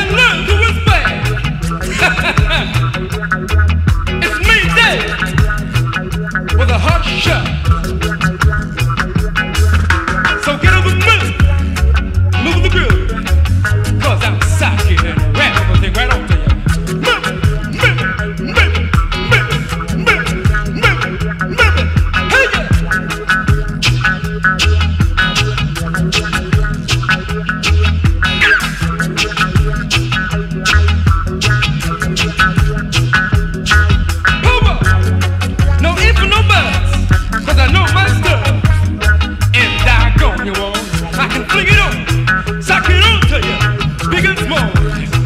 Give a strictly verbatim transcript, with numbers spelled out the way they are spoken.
and learn to respect. It's me, Dave, with a hot shot. So get up and move, move the groove, cause I'm psychic and rap everything right on to you. Move it, move it, move it, move it, move it, move it, move it, hey yeah. No ifs and no buts, cause I know my stuff. And doggone you all, I can fling it on, sock it on to you, big and small.